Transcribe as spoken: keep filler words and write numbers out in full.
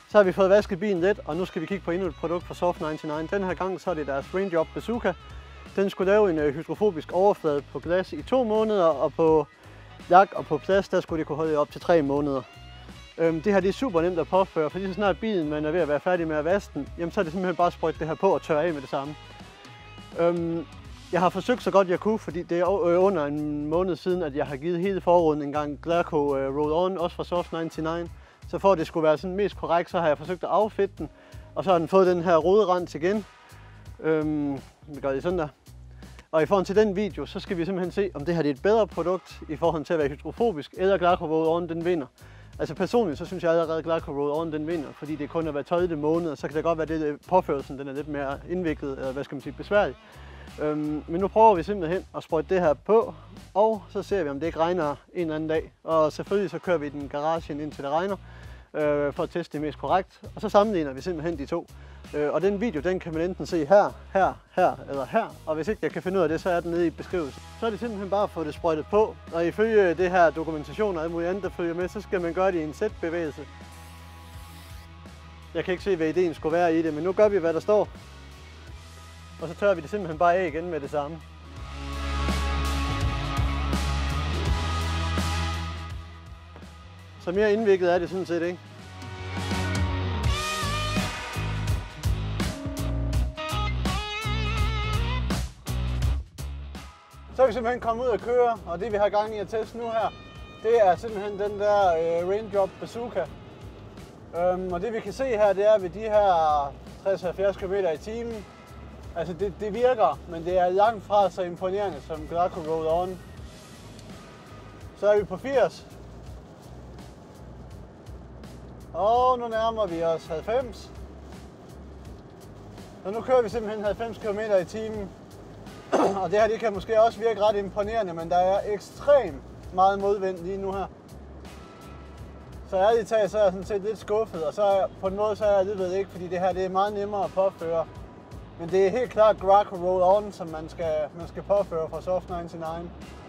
Så har vi fået vasket bilen lidt, og nu skal vi kigge på endnu et produkt fra Soft nioghalvfems. Den her gang så er det deres Raindrop Bazooka. Den skulle lave en hydrofobisk overflade på glas i to måneder, og på lak og på plads, der skulle det kunne holde op til tre måneder. Øhm, det her det er super nemt at påføre, fordi så snart bilen man er ved at være færdig med at vaske den, jamen, så er det simpelthen bare at sprøjte det her på og tørre af med det samme. Øhm, jeg har forsøgt så godt jeg kunne, fordi det er under en måned siden, at jeg har givet hele forruden en gang Glaco uh, Roll-On, også fra Soft nioghalvfems. Så for at det skulle være sådan mest korrekt, så har jeg forsøgt at affedte den, og så har den fået den her røde rand igen. Øhm, vi gør det sådan der. Og i forhold til den video, så skal vi simpelthen se, om det her er et bedre produkt i forhold til at være hydrofobisk, eller Glaco Roll-On den vinder. Altså personligt, så synes jeg allerede, at Glaco Roll-On den vinder, fordi det kun er hver tolvte måned, så kan det godt være, at påførelsen den er lidt mere indviklet, eller hvad skal man sige, besværlig. Øhm, men nu prøver vi simpelthen at sprøjte det her på, og så ser vi, om det ikke regner en eller anden dag. Og selvfølgelig så kører vi den garagen indtil det regner, øh, for at teste det mest korrekt. Og så sammenligner vi simpelthen de to. Øh, og den video, den kan man enten se her, her, her eller her. Og hvis ikke jeg kan finde ud af det, så er den nede i beskrivelsen. Så er det simpelthen bare at få det sprøjtet på. Og ifølge det her dokumentation og alt muligt andet, der følger med, så skal man gøre det i en sætbevægelse. Jeg kan ikke se, hvad ideen skulle være i det, men nu gør vi, hvad der står. Og så tørrer vi det simpelthen bare af igen med det samme. Så mere indviklet er det sådan set ikke. Så er vi simpelthen kommet ud at køre, og det vi har gang i at teste nu her, det er simpelthen den der øh, Raindrop Bazooka. Øhm, og det vi kan se her, det er ved de her tres til halvfjerds kilometer i timen. Altså det, det virker, men det er langt fra så imponerende som Glaco Roll-On. Så er vi på firs. Og nu nærmer vi os halvfems. Og nu kører vi simpelthen halvfems kilometer i timen. Og det her det kan måske også virke ret imponerende, men der er ekstremt meget modvind lige nu her. Så ærligt talt, så er jeg sådan set lidt skuffet, og så er jeg, på en måde så er jeg alligevel ikke, fordi det her det er meget nemmere at påføre. Men det er helt klart Glaco Roll-On, som man skal, man skal påføre fra Soft nioghalvfems.